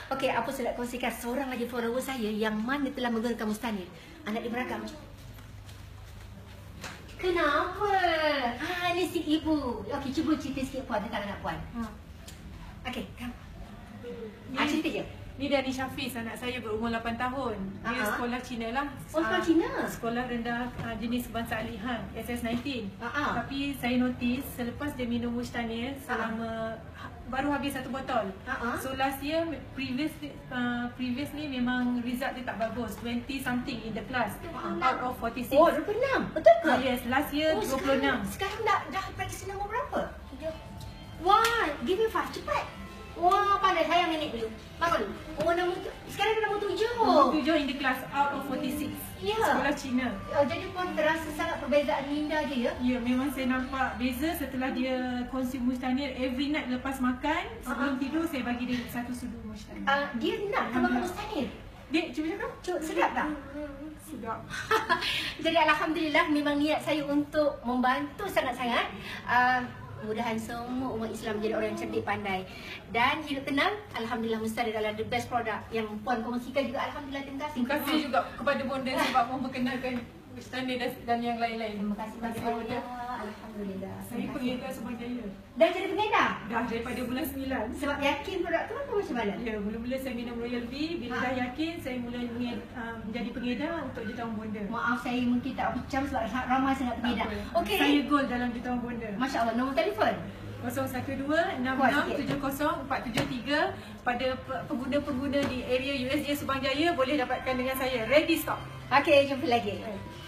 Okey, apa saya nak kongsikan seorang lagi follower saya yang mana telah menggunakan Mustanir. Anak dia beragam. Kenapa? Ni si ibu. Okey, cuba cerita sikit puan tentang anak puan. Okey, come. Cerita je. Ni Dani Syafiz, anak saya berumur 8 tahun. Dia sekolah Cina lah. Sekolah Cina? Sekolah rendah jenis kebangsaan Lihan, SS19. Tapi saya notice selepas dia minum Mustanir selama baru habis 1 botol. So last year, previously memang result dia tak bagus. 20 something in the class out of 46. Oh, 26? Betul ke? Yes, last year 26. Sekarang dah praktis nombor berapa? Wah, give me 5, cepat. Wah, pandai sayang nenek dulu. Bangun dulu. Oh, sekarang dah nombor 7. Nombor 7 in the class out of 46. Ya. Sekolah Cina. Jadi pun terasa sangat perbezaan minda je ya? Ya, memang saya nampak beza setelah dia konsum Mustanir. Every night lepas makan, sebelum tidur saya bagi dia 1 sudu Mustanir. Dia nak makan Mustanir? Dek, cuba cakap. Sedap tak? Sedap. Jadi Alhamdulillah memang niat saya untuk membantu sangat-sangat. Mudahan semua umat Islam menjadi orang yang cerdik, pandai dan hidup tenang. Alhamdulillah Mustanir adalah the best product yang puan kongsikan juga. Alhamdulillah, terima kasih. Terima kasih juga kepada bonda sebab memperkenalkan Mustanir dan yang lain-lain. Terima kasih banyak. Alhamdulillah. Saya pengedar Subang Jaya. Dah jadi pengedar? Dah daripada bulan 9. Sebab yakin produk tu atau macam mana? Ya, mula-mula saya minum Royal Bee. Bila dah yakin, saya mula menjadi pengedar untuk jutawan bonda. Maaf, saya mungkin tak macam sebab ramai sangat pengedar. Okey. Saya gold dalam jutawan bonda. Masya Allah. Nombor telefon? 012-66-70-473. Pada pengguna-pengguna di area USJ Subang Jaya boleh dapatkan dengan saya. Ready stock. Okey, jumpa lagi.